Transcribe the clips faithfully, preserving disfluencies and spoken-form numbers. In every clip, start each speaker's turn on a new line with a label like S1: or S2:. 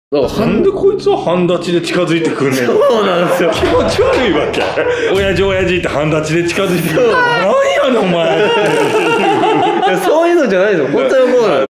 S1: だからなんでこいつは半立ちで近づいてくんねん。
S2: そうなんですよ。
S1: 気持ち悪いわけ。親父親父って半立ちで近づいてくる。何やねんお前。
S2: いやそういうのじゃないですよ。本当に思うな。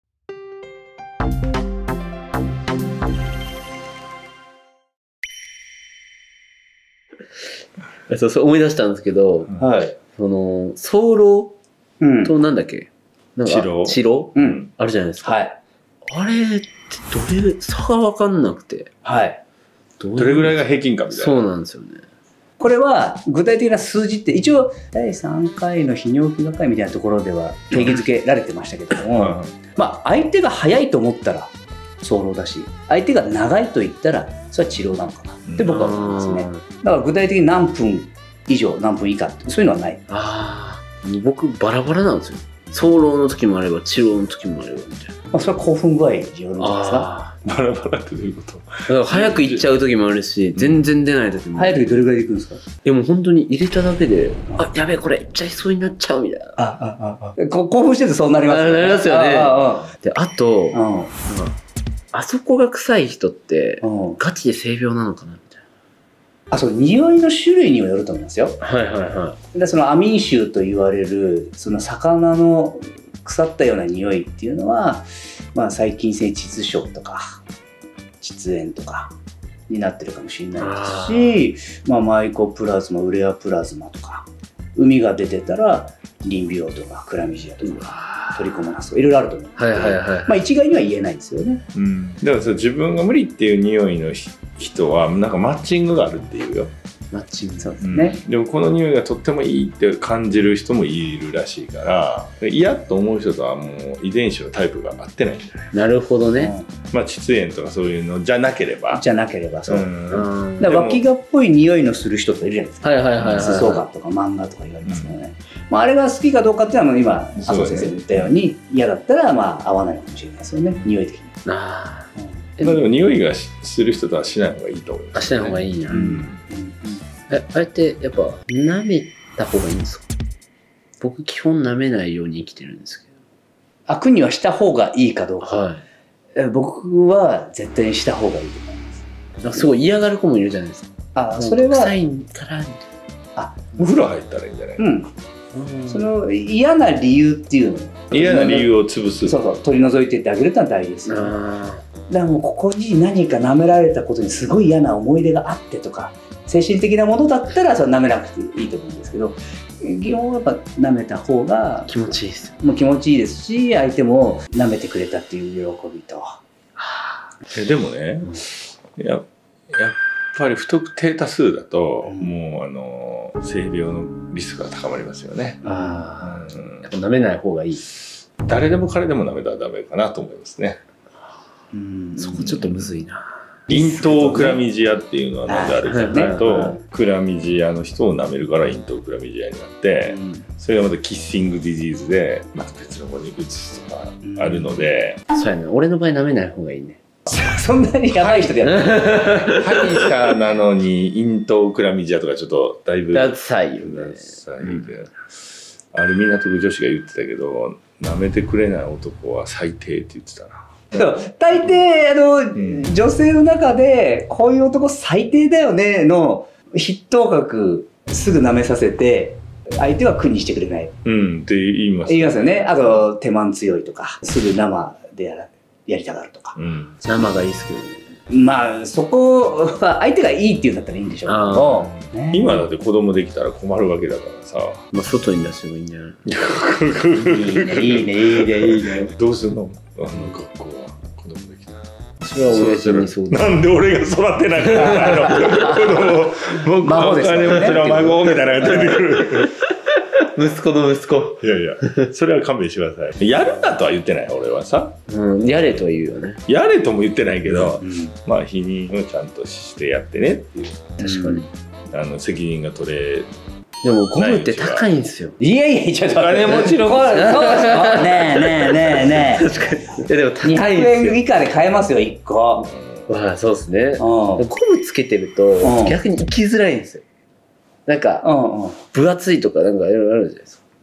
S2: そうそう思い出したんですけど、
S3: はい。
S2: その早漏
S3: うん。
S2: となんだっけ、なんか
S1: 治療
S2: 治療
S3: うん。
S2: あるじゃないですか。
S3: はい。
S2: あれってどれ差が分かんなくて、
S3: はい。
S2: どう
S1: どれぐらいが平均かみたいな。
S2: そうなんですよね。
S3: これは具体的な数字って一応だいさんかいの泌尿器科会みたいなところでは定義づけられてましたけども、まあ相手が早いと思ったら早漏だし、相手が長いと言ったらそれは治療なのかなって僕は思いますね。だから具体的に何分以上何分以下ってそういうのはない。
S2: ああ、もう僕バラバラなんですよ。早漏の時もあれば治療の時もあればみたいな。
S3: まあ、それは興奮具合によるんじゃないですか。
S2: あ
S1: バラバラってどういうこと？
S2: だから早く行っちゃう時もあるし、全然出ない時も。
S3: 早い時どれぐらいでいくんですか？
S2: でも本当に入れただけで、あ、やべえこれいっちゃいそうになっちゃうみたいな。
S3: ああああこ興奮してるとそうなりますよね。
S2: あなりますよね
S3: あああ
S2: で、あと、
S3: あうん
S2: なんかあそこが臭い人って
S3: うん
S2: ガチで性病なのかなみたい
S3: あ、そう、匂いの種類にもよると思いますよ。
S2: な。はいはいは
S3: でそのアミン臭と言われるその魚の腐ったような匂いっていうのは、まあ、細菌性窒症とか窒炎とかになってるかもしれないですし、まあ、マイコプラズマウレアプラズマとか海が出てたらリン病とかクラミジアとかトリコモナスとかいろいろあると思う。
S2: はいはいはいはい。
S3: まあ、一概には言えないんですよね。
S1: うん。だからさ自分が無理っていう匂いの人はなんかマッチングがあるっていうよ。
S2: マッチング。
S3: そうですね。
S1: うん、でもこの匂いがとってもいいって感じる人もいるらしいから嫌と思う人とはもう遺伝子のタイプが合ってないんじゃない？
S2: なるほどね。
S1: まあ窒炎とかそういうのじゃなければ
S3: じゃなければそう。
S1: うん
S2: うん
S3: だから脇がっぽい匂いのする人といるじゃないですか。
S2: はいはいはいはい。
S3: スソガとか漫画とか言われますよね。まあ、あれが好きかどうかっていうのは今麻生先生が言ったように嫌だったらまあ合わないのかもしれないですよね、匂い的に。
S2: ああ。
S1: まあでも匂いがする人とはしない方がいいと思います、
S2: しない方がいいな。
S1: うん
S2: え、あれってやっぱ舐めた方がいいんですか？僕基本舐めないように生きてるんですけ
S3: 開くにはした方がいいかどう
S2: ど。
S3: か、
S2: はい。
S3: え僕は絶対にした方がいいと思います。
S2: なんかすごい嫌がる子もいるじゃないですか。
S3: あそれは
S2: 臭いからみたい
S3: あ
S1: お風呂入ったらいいんじゃない？
S3: うん
S2: な。
S3: その嫌な理由っていうの
S1: 嫌な理由を潰す。
S3: そうそう取り除いてってあげるってのは大事ですよ。だか
S2: あ
S3: らもうここに何か舐められたことにすごい嫌な思い出があってとか精神的なものだったらそれ舐めなくていいと思うんですけど、基本はやっぱ舐めた方が
S2: ー気持ちいいですよ。
S3: もう気持ちいいですし、相手も舐めてくれたっていう喜びと。
S1: えでもね、ややっぱり不特定多数だと、
S3: うん
S1: もうあの性病のリスクが高まりますよね。
S2: ああ。
S1: うん
S2: やっぱ舐めない方がいい。
S1: 誰でも彼でも舐めたらダメかなと思いますね。
S3: うん
S2: そこちょっとむずいな。
S1: 咽頭クラミジアっていうのはなんであるかという
S2: はいはい
S1: と、クラミジアの人を舐めるから咽頭クラミジアになって、それがまたキッシングディジーズでまた別の子に移すとかあるので、
S2: そうやね。俺の場合舐めない方がいいね。
S3: そんなにやばい人でやる。
S1: 歯医者なのに咽頭クラミジアとかちょっとだいぶ
S2: ダサいよね。
S1: ダサいであれ港区女子が言ってたけど、舐めてくれない男は最低って言ってたな。
S3: そう大抵あの、
S1: ん
S3: 女性の中でこういう男最低だよねの筆頭格すぐ舐めさせて相手は苦にしてくれない
S1: うんって言います。
S3: 言いますよね。あと手間強いとかすぐ生でやらやりたがるとか、
S1: うん。
S2: 生がいいですけどね。
S3: まあそこは相手がいいっていうんだったらいいんでしょうけど、ね、
S1: 今だって子供できたら困るわけだからさ。
S2: まあ外に出してもいいんじゃない？
S3: いいねいいねいいねいいね。
S1: どうするの？あの学校は子供できたら。
S2: それは親父にそうだ。
S1: なんで俺が育てなかったの？子供、僕
S3: 孫ですからね
S1: お金持ちの孫みたいなのが出てくる。
S2: 息子の息子。
S1: いやいや、それは勘弁してください。やるなとは言ってない、俺はさ。
S2: うん、やれとは言うよね。
S1: やれとも言ってないけど、
S3: うん
S1: まあ、否認をちゃんとしてやってねっていう、
S2: 確かに。
S1: あの、責任が取れ、
S2: でもゴムって高いんですよ。
S3: いやいやちょっと待って
S1: お金持ちの
S3: これそうですかねえねえねえねえ
S2: 確かに。いやでも高いん
S3: にひゃく
S2: ですよ。
S3: えん以下で買えますよいっこ。
S2: まあそうですね。
S3: うん
S2: ゴムつけてると
S3: うん
S2: 逆に行きづらいんですよ。なんか
S3: うんうん
S2: 分厚いとかなんかいろいろあるじゃないですか。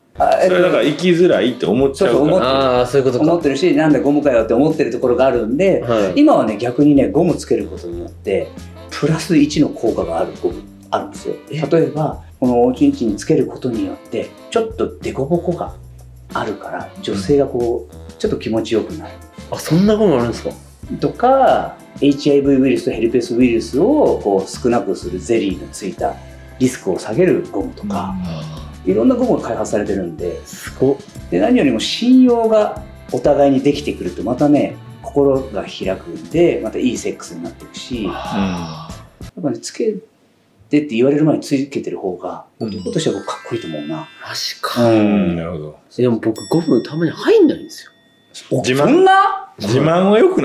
S1: それだから生きづらいって思っちゃうから。
S2: ああ、そういうことか。
S3: 思ってるし、なんだゴムかよって思ってるところがあるんで、
S2: はい、
S3: 今はね逆にねゴムつけることによってプラスいちの効果があるゴムあるんですよ。例えばこのおちんちんにつけることによってちょっとデコボコがあるから女性がこうちょっと気持ちよくなる。
S2: あ、そんなゴムあるんですか？
S3: とか エイチアイブイ ウイルスとヘルペスウイルスをこう少なくするゼリーのついたリスクを下げるゴムとか、いろんなゴムが開発されてるんで、
S2: すごっ。
S3: で何よりも信用がお互いにできてくるとまたね心が開くんでまたいいセックスになっていくし、やっぱねつけてって言われる前につけてる方が男としては僕かっこいいと思うな。
S2: マジか。
S3: う
S1: うん、なるほど。
S2: でも僕ゴムたまに入んないんですよ。
S1: 自慢
S3: そんな
S1: 自慢は良くない？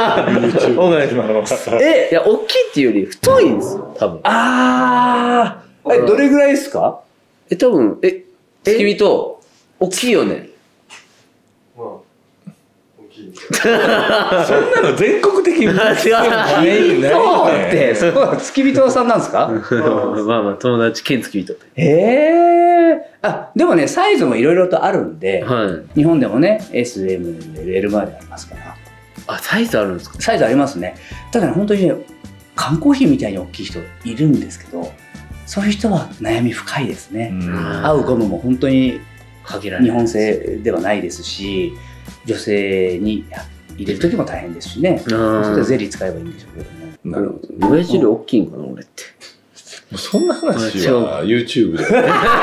S2: え、いや、大きいっていうより太いんですよ、多分。
S3: ああ、え、どれぐらいですか？
S2: え、多分、え、付き人、大きいよね。
S1: まあ、大きい。そんなの全国的に。違う。
S3: 付き人って、そう、付き人さんなんですか？
S2: まあまあ、友達兼付き人。
S3: へえ。あ、でもね、サイズもいろいろとあるんで、
S2: はい、
S3: 日本でもね、エス、エム、エル までありますから。
S2: あ、サイズあるんですか？
S3: サイズありますね。ただね、本当にね、缶コーヒーみたいに大きい人いるんですけど、そういう人は悩み深いですね。合うゴムも本当に日本製ではないですし、女性に入れる時も大変ですしね。それでゼリー使えばいいんでしょうけどね。
S1: なるほ
S2: ど。親父より大きいんかな、俺って。
S1: そんな話は YouTube で。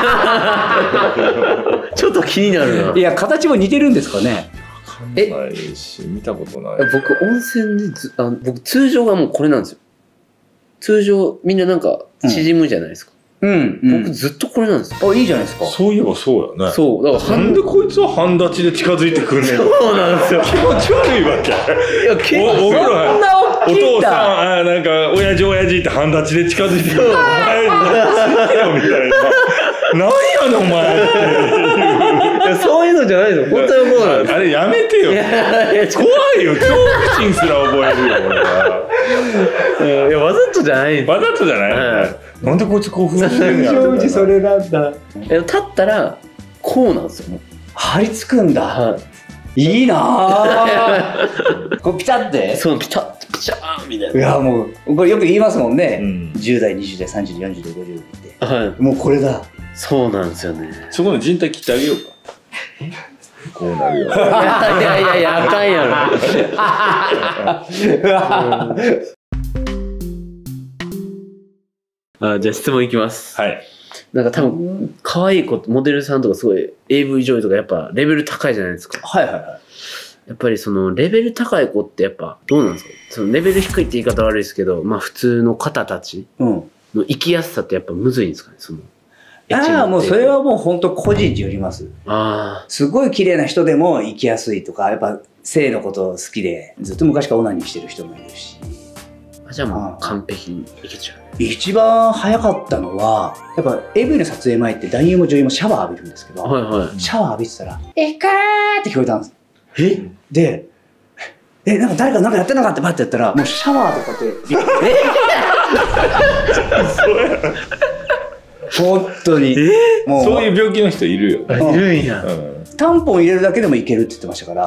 S2: ちょっと気になるな。
S3: いや、形も似てるんですかね。
S1: え、ないし見たことない。
S2: 僕温泉でずあ僕通常がもうこれなんですよ。通常みんななんか縮むじゃないですか。
S3: うん、うん、
S2: 僕ずっとこれなんですよ。
S3: あ、いいじゃないですか。
S1: そういえばそうやね。
S2: そうだから
S1: なんでこいつは半立ちで近づいてくんねん。
S2: そうなんですよ。
S1: 気持ち悪いわけ。
S2: いや結構
S1: お僕ら
S3: そんな大きいんだ。
S1: お父さんあなんか親父親父って半立ちで近づいてくる。お前何つけよみたいな。何やねんお前っていう。
S2: そういうのじゃないですよ。本当に思うなんです。
S1: あれやめてよ。
S2: いやいや
S1: 怖いよ。恐怖心すら覚えるよ俺は。
S2: いやわざとじゃないんです。
S1: わざとじゃない。なんでこいつ興奮してんのやろ。
S3: それなんだ。
S2: 立ったらこうなんですよ。
S3: 張り付くんだ。
S2: はい、
S3: いいなぁ。こうピタッて。
S2: そうピタッピシャーみたいな。
S3: いやもうこれよく言いますもんね。
S1: うん、じゅ
S3: じゅう代にじゅう代さんじゅう代よんじゅう代ごじゅう代って。
S2: はい。
S3: もうこれだ。
S2: そうなんですよね。
S1: そこの人体切ってあげようか。こうなるよ。い
S2: やいやいやいやあかんやろ。あ、じゃあ質問いきます。
S1: はい。
S2: なんか多分可愛い子モデルさんとかすごい エーブイ 女優とかやっぱレベル高いじゃないですか。
S3: はいはいはい。
S2: やっぱりそのレベル高い子ってやっぱどうなんですか？そのレベル低いって言い方悪いですけど、まあ普通の方たちの生きやすさってやっぱむずいんですかね？その
S3: ああ、もうそれはもう本当個人によります。
S2: ああ。
S3: すごい綺麗な人でも生きやすいとか、やっぱ性のこと好きでずっと昔からオナニーしてる人もいるし。
S2: じゃあもう完璧にいけちゃう。
S3: 一番早かったのは、やっぱ エーブイ の撮影前って男優も女優もシャワー浴びるんですけど、
S2: はいはい、
S3: シャワー浴びてたら、えかーって聞こえたんです。
S2: え
S3: で、え、なんか誰かなんかやってなかったってバッてやったら、もうシャワーとかって、え本当に。
S1: もうそういう病気の人いるよ。
S2: いるんや。
S3: タンポン入れるだけでもいけるって言ってましたから、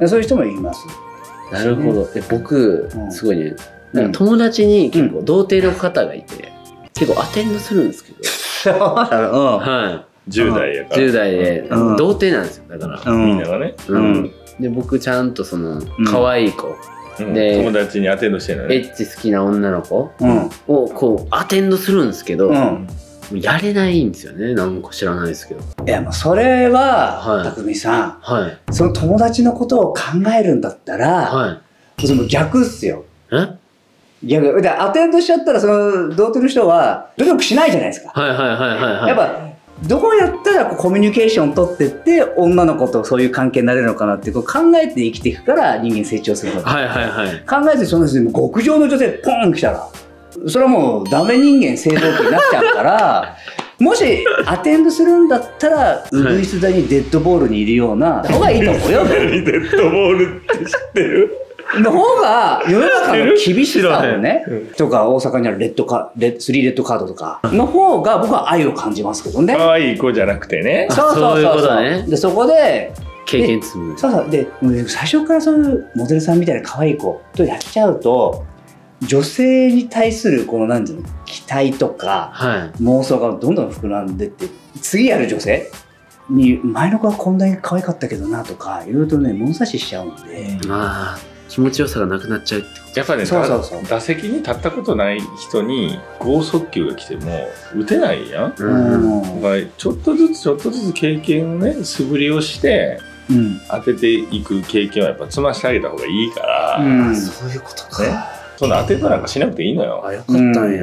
S3: そういう人もいます。
S2: なるほど。で僕、すごいね、なんか友達に結構童貞の方がいて、結構アテンドするんですけど、はい。
S1: じゅう代やから。
S2: じゅう代で、童貞なんですよ。だから。
S1: みんながね。
S2: で、僕ちゃんとその、可愛い子。
S1: で、友達にアテンドしてるのね。
S2: エッチ好きな女の子をこう、アテンドするんですけど、やれないんですよね。なんか知らないですけど。
S3: いや、もうそれは、匠さん。はい。その友達のことを考えるんだったら、はい。その逆っすよ。え？逆。で、アテンドしちゃったら、その、童貞の人は、努力しないじゃないですか。
S2: はいはいはいはい。
S3: やっぱ、どうやったらこうコミュニケーションを取ってって、女の子とそういう関係になれるのかなってこう考えて生きていくから人間成長するの。
S2: はいはいはい。
S3: 考えてその人に極上の女性ポーン来たら、それはもうダメ人間製造機になっちゃうから、もしアテンドするんだったら、ウグイス座にデッドボールにいるような方がいいと思うよ。
S1: デッドボールって知ってる？
S3: の方が世の中の厳しさをね、とか大阪にあるレッドカレスリーレッドカードとかの方が僕は愛を感じますけどね。
S1: 可愛い子じゃなくてね。
S3: そうそうそうそう。でそこで
S2: 経験積む。
S3: そうそうで最初からそういうモデルさんみたいな可愛い子とやっちゃうと女性に対するこの何ていうの期待とか、はい、妄想がどんどん膨らんでって次やる女性に前の子はこんなに可愛かったけどなとかいろいろとね物差ししちゃうんで、
S2: ああ気持ちよさがなくなっちゃうってこと
S1: やっぱねそうそうそう打席に立ったことない人に剛速球が来ても打てないやん、うん、だからちょっとずつちょっとずつ経験をね素振りをしてうん、当てていく経験はやっぱ積ましてあげた方がいいから、
S2: うん、そういうことか、ね、
S1: そんな当てたなんかしなくていいのよ。
S2: あよかったんや、うん、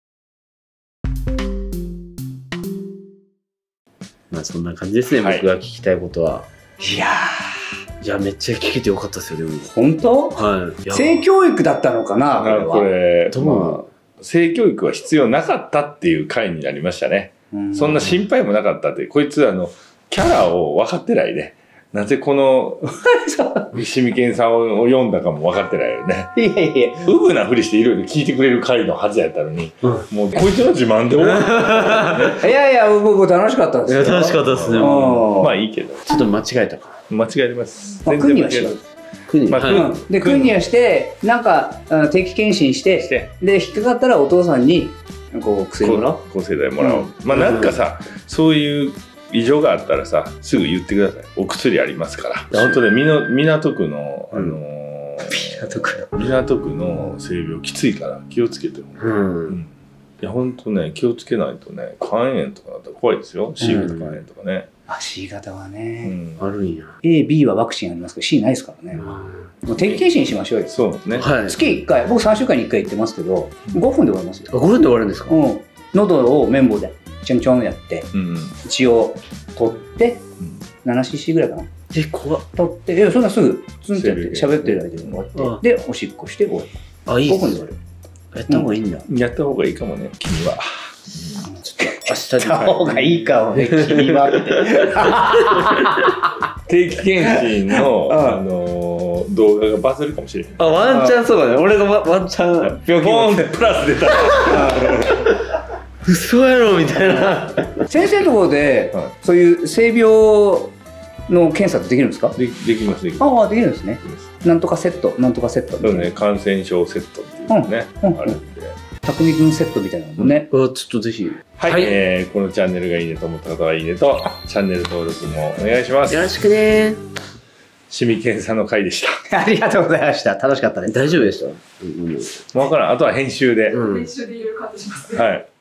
S2: まあそんな感じですね、はい、僕が聞きたいことは。
S3: いや
S2: ーいやめっちゃ聞けてよかったですよ。でも
S3: 本当、
S2: はい、
S3: 性教育だったのかなこれは。
S1: これ、まあ、性教育は必要なかったっていう回になりましたね。そんな心配もなかったって、こいつあのキャラを分かってないね。なぜこのシミケンさんを読んだかも分かってないよね。
S3: いやいや
S1: うぶなふりしていろいろ聞いてくれる回のはずやったのに、うん、もうこいつの自慢で終わる。
S3: いやいや僕楽しかったですよ。
S2: いや楽しかったですね。
S1: まあいいけど
S2: ちょっと間違えたか
S1: 間違えてます。
S3: まあ、クニはしよう。クニ、まあはい、でクニはしてなんかあの定期検診してしてで引っかかったらお父さんにこう薬もらおう。
S1: 抗生剤もらおう。うん、まあなんかさ、うん、そういう異常があったらさすぐ言ってください。お薬ありますから。本当ね港区のあのー、
S3: 港区
S1: の港区の性病きついから気をつけても、うんうん、いや本当ね気をつけないとね肝炎とかだったら怖いですよ。 C 型肝炎とかね、
S3: うん、あ C 型はね、
S2: うん、あるんや。
S3: エービー はワクチンありますけど C ないですからね、うん、もう定期検診しましょうよ。
S1: そうですね、
S3: はい、月いっかい僕さんしゅうかんにいっかい行ってますけどごふんで終わりますよ。
S2: あごふんで終わるんですか。
S3: うん、喉を綿棒でちょんちょんやって、うん、血を取って、うん、ななシーシー ぐらいかな。
S2: え怖っ。
S3: 取っていやそんなすぐツンってやって喋ってる間に終わって、でおしっこして終わる。
S2: あいい
S3: ごふんで終わる。
S2: やった方がいいんだ、
S1: うん、やった方がいいかもね君は。
S3: ちょっと明日やった方がいいかもね君は
S1: って定期検診の、あのー、動画がバズるかもしれない。
S2: あワンチャンそうだね。俺がワンチャン
S1: 病気ボーンってプラス出たら
S2: 嘘やろみたいな。
S3: 先生のところで、はい、そういう性病の検査ってできるんですか。
S1: で, できますできます。
S3: ああできるんですね。なんとかセットなんとかセット
S1: そうね感染症セットっていうのね、うんうん、あるんで
S3: 匠君セットみたいなのもね、
S2: うん、ちょっとぜひ
S1: はい、はい、えー、このチャンネルがいいねと思った方はいいねとチャンネル登録もお願いします。
S2: よろしくね。
S1: シミケンさんの回でした。
S3: ありがとうございました。楽しかったね。
S2: 大丈夫でした。
S1: もう分からん。あとは編集で、
S4: うん、編集でいろいろカットしますね。
S1: はい。